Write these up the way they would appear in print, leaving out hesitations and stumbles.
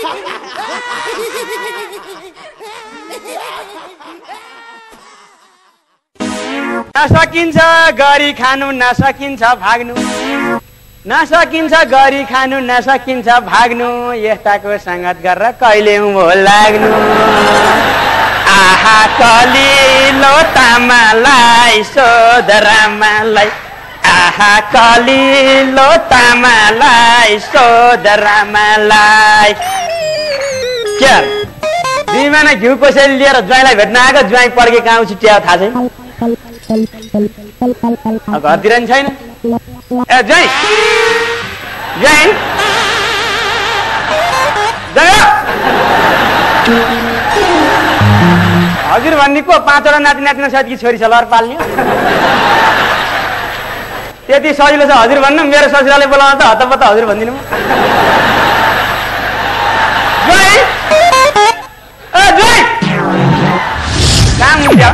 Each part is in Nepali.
नसकिन्छ गरी खानु नसकिन्छ भाग्नु नसकिन्छ गरी खानु नसकिन्छ भाग्नु यस्ताको संगत गरेर कहिले उँभो लाग्नु आहा कलिलो तामालाई सोधरामालाई आहा कलिलो तामालाई सोधरामालाई के दुई महिना घिउ कसैले लिएर ज्वाइँलाई भेट्न आएको ज्वाइँ पड्के कहाँ छिट्यायो थाहा छैन घरतिर नि छैन ए ज्वाइँ ज्वाइँ हजुर भन्नेको 5 वटा नाति नातिना साथी छोरी छ लर पाल्ने त्यति सजिलो छ हजुर भन्नु मेरो ससुराले बोलाउन त हतपत्त हजुर भन्दिनु ज्वाइँ ए ज्वाइँ काम हुन्छ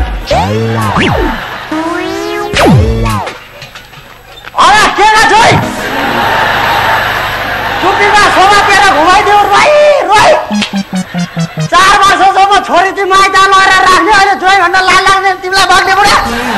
अरे के छोइ चुप्पीमा सोमा पेर घुमाइदेऊ रोइ रोइ 4 वर्षसम्म छोरी तिमी माइता लगेर राख्ने अहिले जोइ भन्दा लाल लाग्ने तिमीलाई भाग्ने बुढा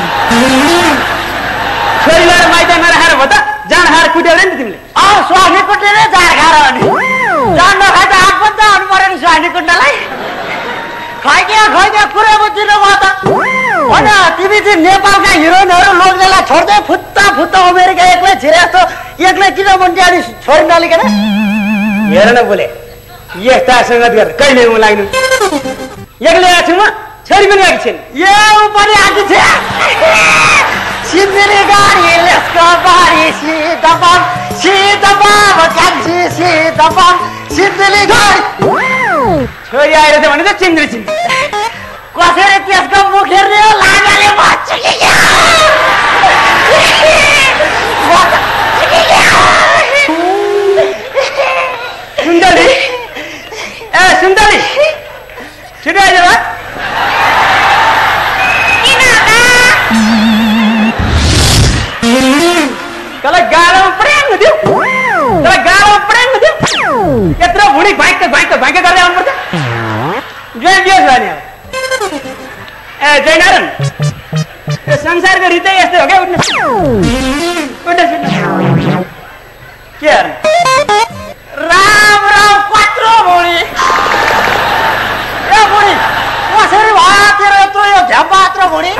छोरी लगेर माइता नराखेर भयो त जान खाएर कुट्याउने नि तिमीले स्वास्नी कुट्ने नै जान खाएर अनि जान नखाइ त हात पनि त आउनु पर्यो नि स्वास्नी कुट्नलाई खाइदियो कुरो बुझिनु भयो त होइन तिमी चाहिँ नेपालका हिरोइनहरू लोग्नेलाई छोड्दै फुत्ता अमेरिका एक्लै छिरे जस्तो एक्लै किन मुन्ट्याडी छोरी नलिकन हेर न बोले यस्ता संगत गरेर कहिले म लाग्नु एक्लै आएको छु म छोरी पनि आएको छैन यो पनि आएको छ सिन्दिरी गाडी लेसको बारी सीताबाब कान्छी सीताबाब सिन्दिरी गाडी छोरी आएर चाहिँ भने त चिन्द्री कसरी त्यसको मुख हेर्ने हो लागाले भन्छ कि सुन्दरी ए सुन्दरी छिटो आइज तँलाई गाह्रो प्रेम हुन्थ्यो यत्रो भुँडी भाइक गर्दै आउनुपर्छ जय बियोस् भने ए जयनारायण यो संसारको रीतै यस्तै हो क्या उठ्नु के राम कत्रो भुँडी ए भुँडी कसरी भयो तेरो यत्रो यो झ्यापात्रो भुँडी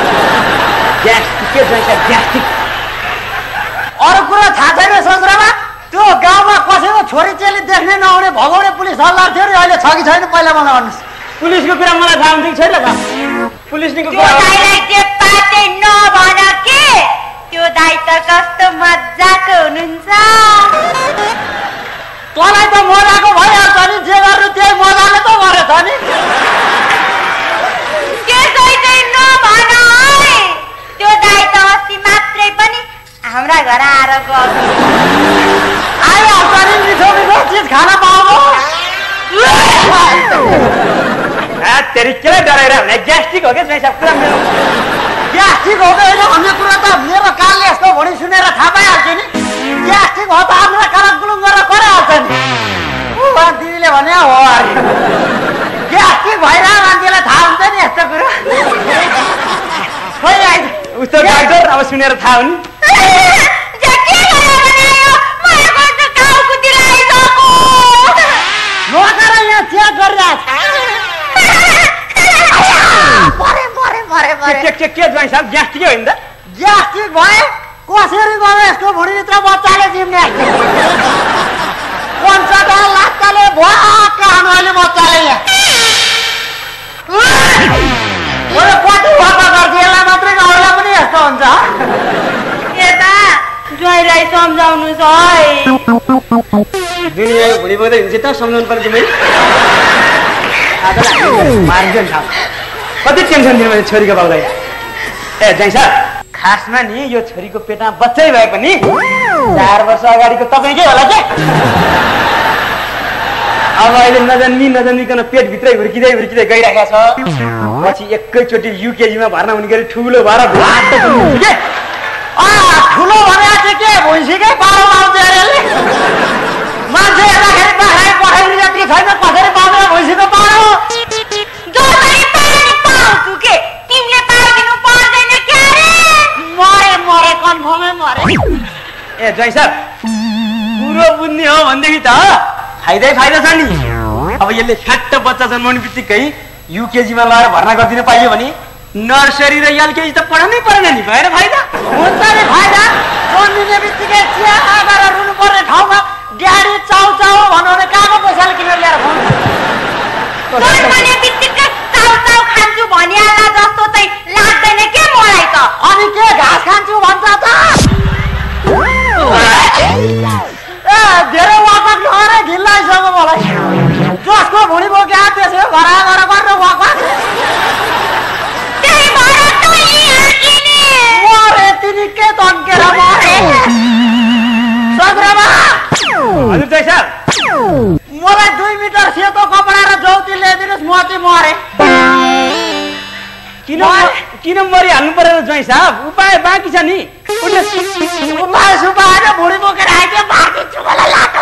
अरू कुरा थाहा छैन ससुरामा त्यो गाउँमा कसैको छोरी चेली देख्ने नआउने भगाउने पुलिस हल्ला थियो नि अहिले छ कि छैन पहिला मलाई भन्नुहोस् पुलिसको कुरा मलाई थाहा हुन्छ कि छैन त पुलिसको कुरा नभन के त्यो दाइ त कस्तो मजाको हुनुहुन्छ तँलाई त मजाको भइहाल्छ नि जे गर्नु त्यही मजाले त गरेछ नि त्यसै चाहिँ नभन है त्यो दाइ त अस्ति मात्रै पनि हाम्रा घर आएर आइहाल्छ नि मिठो चिज खान पाउनु तेरी केलाई डराएर भने ग्यास्ट्रिक हो क्या सब कुरा मेरो ग्यास्ट्रिक हो कि भन्ने कुरा त मेरो कालले यस्तो भुँडी सुनेर थाहा पाइहाल्छ नि ग्यास्ट्रिक हो त आफ्नो काला गुलुङ गरेर गरिहाल्छ नि दिदीले भने हो अरे ग्यास्ट्रिक भइरहेको मान्छेलाई थाहा हुन्छ नि यस्तो कुरो खोइ आइज उस्तो डाक्टर अब सुनेर थाहा हुन् नगर यहाँ चेक गरिरहेको के ज्वाइँ साहब ग्यास्ट्रिक होइन त ग्यास्ट्रिक भयो कसरी गयो यसको भुँडीभित्र बच्चाले जिम्ने पञ्चटा लात्ताले भ्वाक्क हानु अहिले बच्चाले यहाँ कति भक्का गर्छ यसलाई मात्रै अरूलाई पनि यस्तो हुन्छ यता ज्वाइँलाई सम्झाउनुहोस् है दुनियाँको भुँडी बोक्दै हुन्छ त सम्झाउनु पर्छ तिमीले मारिन्छ नि कति टेन्सन दिनु मैले छोरीको बाउलाई ए जान्छ खासमा नि यो छोरीको पेटमा बच्चै भए पनि 4 वर्ष अगाडिको तपाईँकै होला के अब अहिले नजन्मिकन पेटभित्रै हुर्किँदै गइरहेको छ पछि एकैचोटि युकेजीमा भर्ना हुने गरी ठुलो भएर ठुलो भने के भुइँसीकै पारो आउँछ अरे मान्छे हेर्दाखेरि बाख्रा पठाइदिने जति छैन ज्वाइँ साहब कुरो बुझ्ने हो भनेदेखि त फाइदै फाइदा छ नि। अब यसले फ्याट्ट बच्चा जन्माउने बित्तिकै युकेजीमा लगाएर भर्ना गरिदिन पाइयो भने नर्सरी र एलकेजी त पढाउनै परेन नि। भएर फाइदा हुन्छ नि फाइदा। जन्मिने बित्तिकै चिया आएर रुनु पर्ने ठाउँमा ड्याडी चाउ चाउ भन्नु भने कहाँको पैसाले किनेर ल्याएर खुवाउँछ। जन्मने बित्तिकै चाउ चाउ खान्छु भनिहाल्ला जस्तो चाहिँ लाग्दैन के मलाई त। अनि के घाँस खान्छु भन्छ त? ए धेरै वाकवाक नगर घिन लागिसक्यो मलाई। जसको भुँडी बोक्या त्यसै घरा घर गर्न वाकवाक। त्यही भएर त यहाँ किने। मरे तिनी के तन्केर मरे। सग्रामा हजुर ज्वाइँ साहब मलाई 2 मिटर सेतो कपडा र जौती ल्याइदिनुहोस्, म चाहिँ मरे। किन मरिहाल्नु पर्यो ज्वाइँ साहब? उपाय बाँकी छ नि। उपाय सुपाएर भुँडी बोकेर आइदियो बाँकिन्छु मलाई लाटो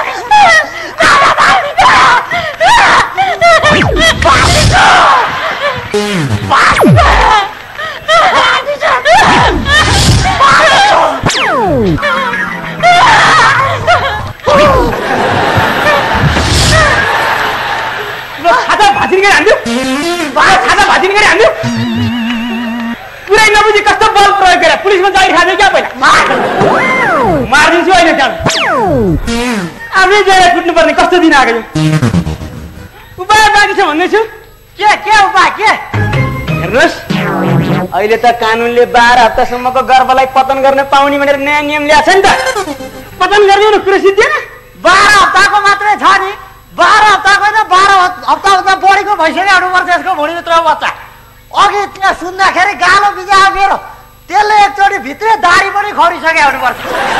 छाता भाँचिने गरी हान्थ्यो। छाता भाँचिने गरी हान्थ्यो। पुरै नबुझी कस्तो बल प्रयोग गरेर पुलिसमा जागिर खाँदै क्या पहिला मारिदिन्छु अहिले त्यहाँ। आफै गएर कुट्नुपर्ने कस्तो दिन आएको यो। उपाय बाँकी छ भन्दैछु। के उपाय के? हेर्नुहोस् अहिले त कानुनले 12 हप्तासम्मको गर्भलाई पतन गर्न पाउने भनेर नयाँ नियम ल्याएको छ नि त। पतन गरिदिनु कुरो सिद्धिएन। 12 हप्ताको मात्रै छ नि। 12 हप्ताको होइन, 12 हप्ताभन्दा बढीको भइसक्यो हुनुपर्छ यसको भुँडीभित्र बच्चा। अघि त्यहाँ सुन्दाखेरि गालो बिजायो मेरो, त्यसले एकचोटि भित्रै दारी पनि खरिसक्यो हुनुपर्छ।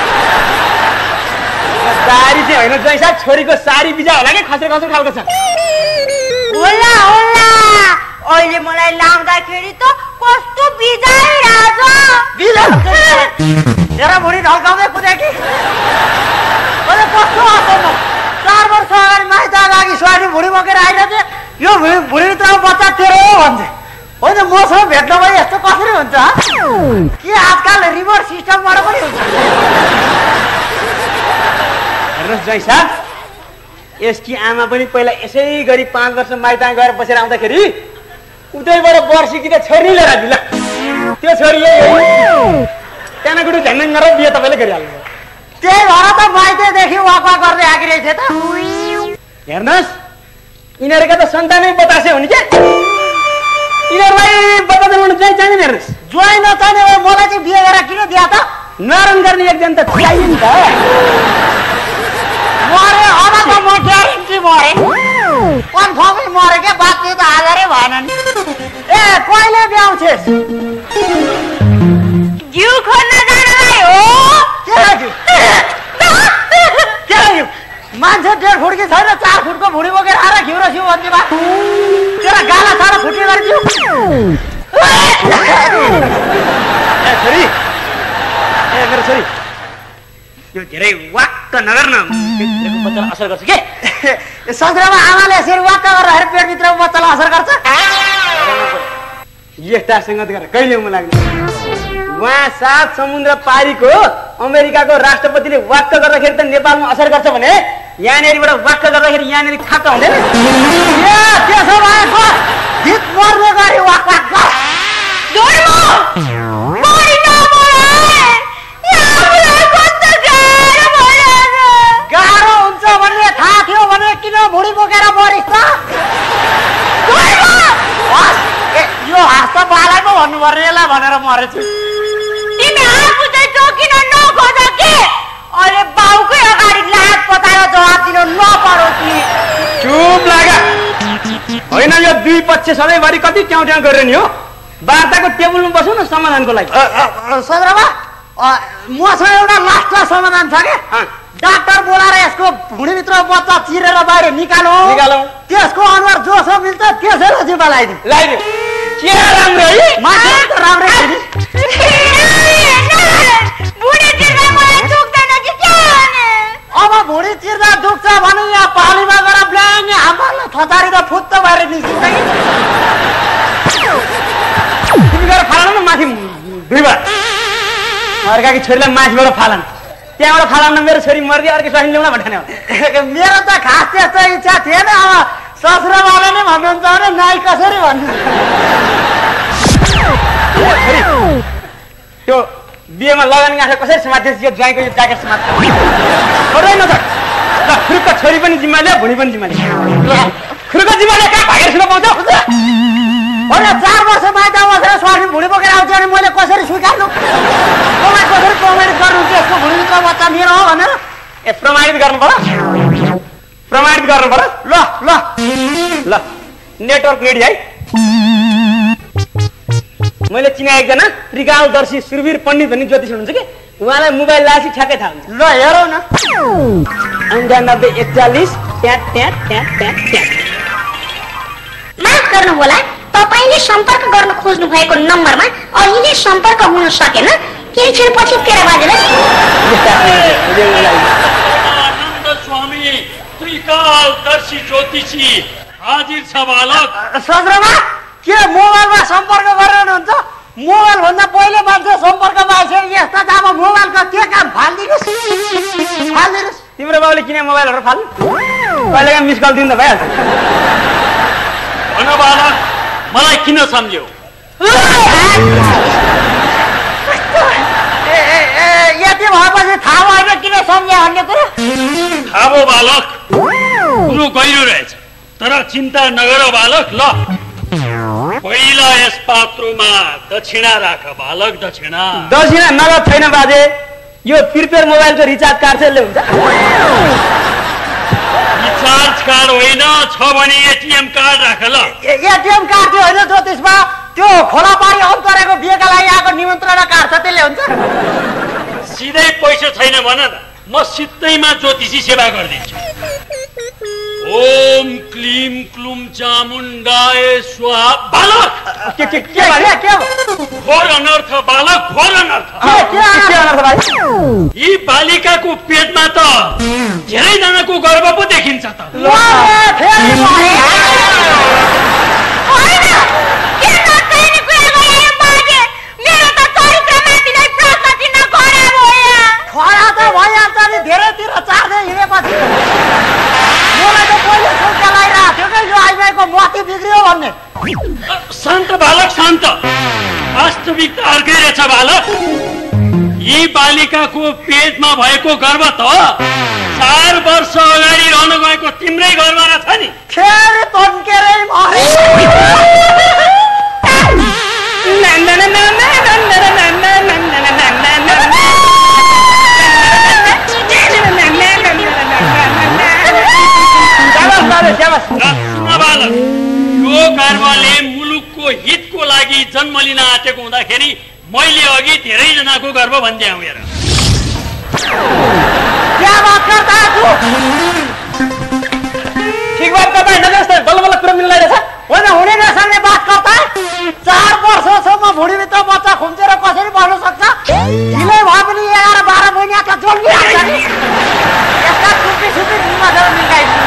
दारी चाहिँ होइन ज्वाइँ साहब, छोरीको सारी बिजा होला कि खसेर खसेर खालको छ। होला होला अहिले मलाई लाउँदाखेरि त कस्तो बिजाइरहेछ। बिजा तेरो भुँडी ढल्काउँदै कुदे कि? मैले कस्तो आएको 4 वर्ष अगाडि माइत लागि स्वानी भुँडी बोकेर आइरहेको थिएँ। यो भुँडीभित्र बच्चा तेरो हो भन्छ। होइन मसँग भेट्न भयो यस्तो कसरी हुन्छ? के आजकल रिमोट सिस्टमबाट पनि हुन्छ? हेर्नुहोस् ज्वाइँ साहब, यसकी आमा पनि पहिला यसै गरी 5 वर्ष माइतमा गएर बसेर आउँदाखेरि उतैबाट वर्षीकी त छोरी लिएर आइदिनु ल। त्यो छोरी त्यहाँबाट झ्याङ गरेर बिहे तपाईँले गरिहाल्नु। त्यही भएर त माइतदेखि वाकवा गर्दै आइरहेको थिएँ त। हेर्नुहोस् यिनीहरूका त सन्तानै बतासे हुने क्या। यिनीहरूलाई बता बनाउनु चाहिँ चाहिँदैन। हेर्नुहोस् ज्वाइँ नचाहिने भए मलाई चाहिँ बिहे गरेर किन दिया त? नरम गर्ने एकजना त चाहियो नि त। मरे अब त म ग्यारेन्टी मरे, कन्फर्मै मरे क्या। बाँच्ने त आधारै भएन नि। ए कहिले ब्याउँछेस्? घिउ खोज्न जानुलाई हो। के मान्छे 1.5 फुट कि छैन, 4 फुटको भुँडी बोकेर आएर घिउ र सिउ भन्ने बा तेरा गाला सारा फुट्ने गरिदियो। छोरी मेरो छोरी यो धेरै वाक्क नगर्न, बच्चालाई असर गर्छ के। ससुरामा आमाले यसरी वाक्क गरेर पेटभित्र बच्चालाई असर गर्छ। यस्ता सङ्गत गरेर कहिले मन लाग्ने। उहाँ 7 समुद्र पारीको अमेरिकाको राष्ट्रपतिले वाक्क गर्दाखेरि त नेपालमा असर गर्छ भने यहाँनिरबाट वाक्क गर्दाखेरि यहाँनिर खाक्क हुँदैन। त्यसो भएको भित मर्ने गरी वाक वाक गर। गाह्रो हुन्छ भन्ने थाहा थियो भने किन भुँडी बोकेर मरिस् त? यो हाँस त बालाई पो भन्नुपर्ने यसलाई भनेर मरेछु। तिमी आफू चाहिँ टोकिन नखोज के? अहिले बाउकै अगाडि लात पताएर जवाब दिन नपरोस् नि। चुप लागा। होइन यो दुई पक्ष सधैँभरि कति ट्याउ ट्याउ गरेर नि हो। वार्ताको टेबलमा बसौँ न समाधानको लागि। सदरमा मसँग एउटा लास्ट समाधान छ के? डाक्टर बोलाएर यसको भुँडीभित्र बच्चा चिरेर बाहिर निकालौँ। त्यसको अनुहार जोसो मिल्छ त्यसैलाई जिम्मा लगाइदिउँ। लगाइदिउँ। के राम्रो है? मान्छे त राम्रै छ नि। भुँडी चिर्दा मलाई दुख्दैन कि के भने? अब भुँडी चिर्दा दुख्छ भने यहाँ पानीमा गएर ब्ल्याङ्गे हाम्रोलाई थचारिँदा फुत्त भएर निस्किन्छ कि? तिमी गएर फालन न माथि भुइँबाट। अर्काकी छोरीलाई माथिबाट फालन। त्यहाँबाट फालाउन मेरो छोरी मर्दी अर्को स्वास्नी ल्याउन भन्ने मेरो त खास त्यस्तो इच्छा थिएन। अब ससुरावाला नै भन्नुहुन्छ भने नाइ कसरी भन्नु। त्यो बिहेमा लगन गाँठे कसरी समात्थ्यो यो ज्वाइँको यो ज्याकेट समात्छ छोड्दैन त खुरुको छोरी पनि जिम्मा ल्या भुँडी पनि जिम्मा ल्या खुरुको जिम्मा ल्या कहाँ भागेर सुन पाउँछ होइन 4 वर्ष माइत बसेर स्वास्नी भुँडी बोकेर आउँछ भने मैले कसरी स्वीकार्नु? तपाईँ कसरी प्रमाणित गर्नुहुन्छ यसको भुँडीको बच्चा मेरो हो भनेर? ए प्रमाणित गर्नु पर्यो प्रमाणित गर्नु पर्यो ल ल ल नेटवर्क रेडी है मैले चिने एकजना त्रिकालदर्शी सुरवीर पण्डित भन्ने ज्योतिष हुनुहुन्छ कि उहाँलाई मोबाइल लासी ठ्याक्कै थाहा हुन्छ। ल हेरौँ न 98 माफ गर्नु होला, तपाईले सम्पर्क गर्न खोज्नु भएको नम्बरमा अहिले सम्पर्क हुन सकेन। केही क्षणपछि 13 बजेला। आनन्द स्वामी त्रिकालदर्शी ज्योतिषी हाजिर छ बालक। ससुरामा के मोबाइलमा सम्पर्क गरेर हुन्छ? मोबाइल भन्दा पहिले मान्छे सम्पर्कमा आइसक्यो। यस्ता त अब मोबाइलको के काम फालिदिनुहोस् फालिदिनुहोस्। तिम्रो बाबुले किन मोबाइलहरू फाल्नु कहिलेका मिस कल दिनु त भइहाल्छ। भन बालक मलाई किन सम्झ्यौ? यति भएपछि थाहा भएन किन सम्झ्या भन्ने कुरो? थाहा भयो बालक, कुरो गहिरो रहेछ तर चिन्ता नगर बालक। ल पहिला यस पात्रोमा दक्षिणा राख बालक। दक्षिणा नगद छैन बाजे, यो प्रिपेयर मोबाइलको रिचार्ज कार्ड चाहिँ हुन्छ। रिचार्ज कार्ड होइन छ भने एटिएम कार्ड राख। ल एटिएम कार्ड त्यो होइन ज्योतिषमा, त्यो खोलाबारी अन्तरेको बिहेका लागि आएको निमन्त्रणा कार्ड छ त्यसले हुन्छ। सिधै पैसा छैन भन न, म सिधैमा ज्योतिषी सेवा गरिदिन्छु। ओम क्लीम क्लुम चामुण्डाय स्वाहा। बालक के घोर अनर्थ बालक, घोर अनर्थ। यी बालिकाको पेटमा त धेरैजनाको गर्भ पो देखिन्छ त। खरा त भइहाल्छ नि, धेरैतिर चार्दै हिँडेपछि मलाई त पहिले सोच्दा लागिरहेको थियो कि यो आइमाईको मती बिग्रियो भन्ने। शान्त बालक शान्त, वास्तविकता अर्कै रहेछ बालक। यी बालिकाको पेटमा भएको गर्भ त 4 वर्ष अगाडि रहन गएको तिम्रै गर्भ रहेछ नि। फेरि तन्केरै मरे। सुन बालक, यो गर्भले मुलुकको हितको लागि जन्म लिन आँटेको हुँदाखेरि मैले अघि धेरैजनाको गर्भ भन्दै आउँ। हेर ठिक बात तपाईँ नजर बल्ल बल्ल कुरा मिल्ने रहेछ। होइन हुने नसक्ने बात गर्दा 4 वर्षसम्म भुँडीभित्र बच्चा खुम्चेर कसरी बस्न सक्छ? ढिलै भए पनि 11-12 महिना त जन्मिहाल्छ नि। यसका छुट्टी छुट्टी दिमागहरू निकाइदिनु।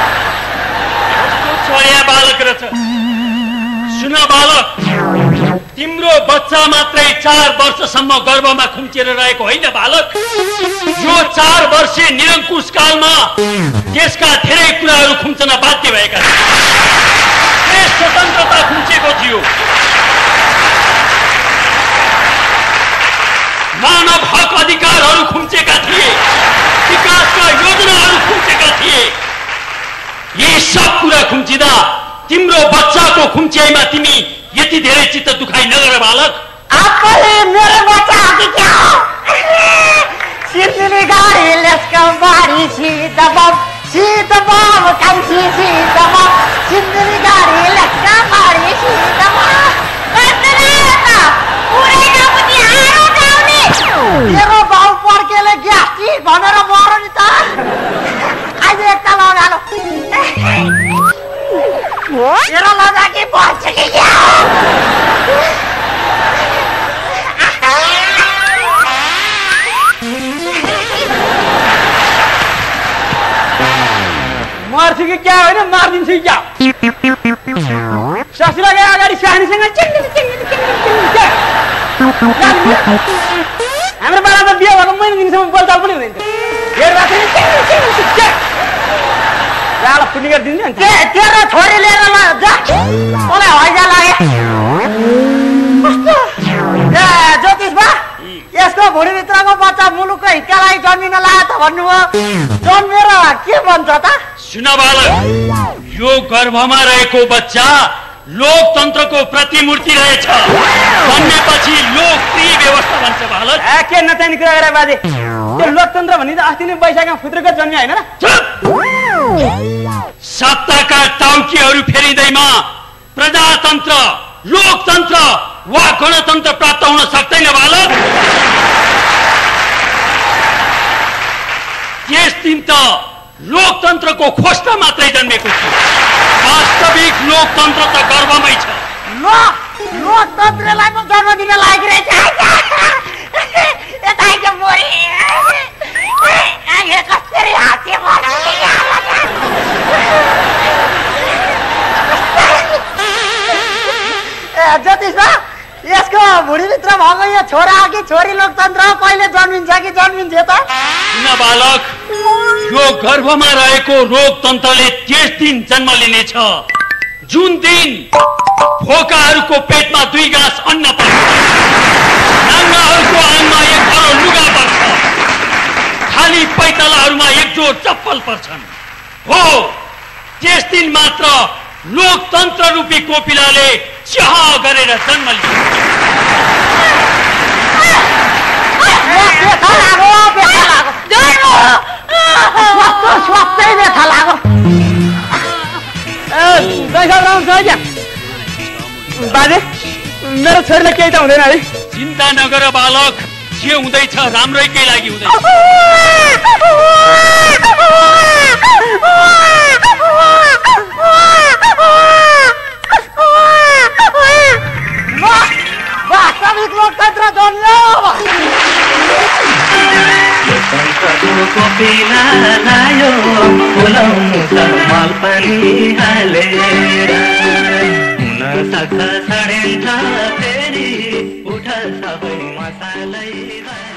छोडिया बालक रहेछ। सुन बालक, तिम्रो बच्चा मात्रै 4 वर्षसम्म गर्भमा खुम्चेर रहेको होइन बालक। यो 4 वर्षीय निरङ्कुश कालमा देशका धेरै कुराहरू खुम्चन बाध्य भएका थिए। देश स्वतन्त्रता खुम्चेको थियो, मानव हक अधिकारहरू खुम्चेका थिए, विकासका योजनाहरू खुम्चेका थिए। यी सब कुरा खुम्चिँदा तिम्रो बच्चाको खुम्च्याइमा तिमी यति धेरै चित्त दुखाइ नगर बालक। आफैले मेरो बच्चा हो कि क्या हो? सिन्दिनी गाडी लेस्कम बारी सीतबम सीतबम कान्छी सीतबम सिन्दिनी गाडी लेस्कम बारी सीतबम। मेरो बाउ पर्केले ग्यास्ट्रिक भनेर मर नि त। आज एकताल लगालो मेरो लगा कि बच्छ कि क्या? मर्छु कि क्या होइन मारिदिन्छु कि क्या? ससुराले अगाडि सानीसँग हाम्रो बाबा त बिहे भएको महिना दिनसम्म बोलचाल पनि हुँदैन जाडो फुटी गरिदिन्छ नि तेरो छोरी लिएर ल जा मलाई हैजा लाग्यो ए ज्योतिष बा यसको भुँडीभित्रको बच्चा मुलुकको हिक्कालाई जन्मिन लाग्यो त भन्नुभयो जन्मेर के भन्छ त सुन बालक यो गर्भमा रहेको बच्चा लोकतन्त्रको प्रतिमूर्ति रहेछ जन्मेपछि लोकप्रिय व्यवस्था भन्छ बालक के नचाहिने कुरा गरे बाजे त्यो लोकतन्त्र भन्ने त अस्ति नै वैशाखमा फुत्रुको जन्मियो होइन र सत्ताका टाउकीहरू फेरिँदैमा प्रजातन्त्र लोकतन्त्र वा गणतन्त्र प्राप्त हुन सक्दैन बालक त्यस दिन त लोकतन्त्रको खोस्टा मात्रै जन्मेको छ वास्तविक लोकतन्त्र त गर्भमै छ लोकतन्त्रलाई पनि जन्म दिन लागिरहेछ यता आइज मोरी कसरी हाँसे ज्योतिष यसको भुँडीभित्र भएको यो छोरा कि छोरी लोकतन्त्र कहिले जन्मिन्छ कि जन्मिन्छ त किन बालक यो गर्भमा रहेको लोकतन्त्रले त्यस दिन जन्म लिनेछ जुन दिन फोकाहरूको पेटमा 2 गाँस अन्न पर्छ नाङ्गाहरूको आङमा 1 करोड लुगा पर्छ खाली पैतालाहरूमा 1 जोड चप्पल पर्छन् हो त्यस दिन मात्र लोकतन्त्र रूपी कोपिलाले चाह गरेर जन्म लिन्छ बाजे मेरो छोरीलाई केही त हुँदैन है चिन्ता नगर बालक जे हुँदैछ राम्रैकै लागि हुँदैछ वास्तविक लोकतन्त्र जन्म्यो कोपिलायो फुलाउनु छ मल पनि हालेर हुन सक्छ सडेन्छ फेरि उठ सबै मसालै